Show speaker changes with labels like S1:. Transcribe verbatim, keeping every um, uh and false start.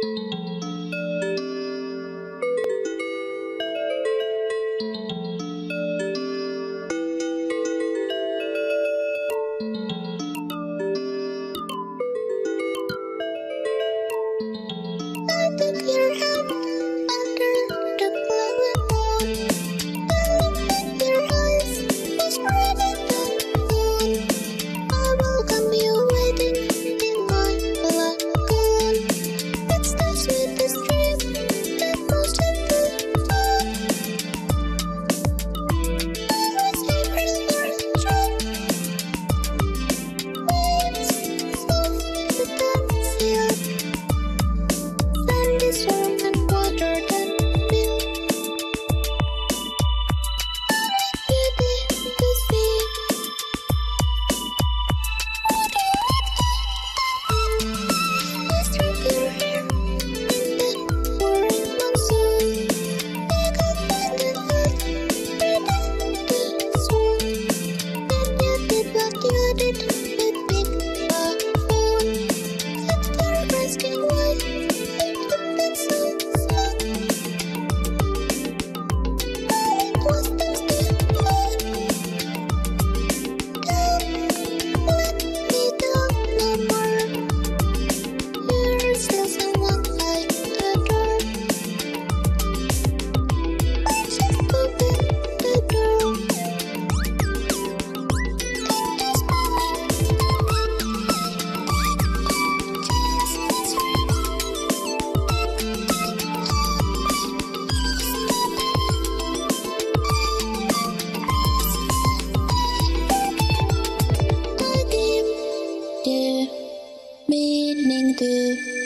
S1: took your hand under the glowing moon. I looked at your eyes, describing the moon. I welcome you waiting in my lagoon. It's the sweetest dream, the most simple fun. Always April's first drop. Waves soft to dance here. Sand is warm and water than milk. I like you to see. Would you like to I stroke your hair in the pouring monsoon. You got back and forth, right after the swoon. And you did what you did with big phone. Set for asking why you kept it so slow. But it was just a fun. Don't let me down no more. You're still someone I adore. I just opened the door. In this moment, just as I give the meaning to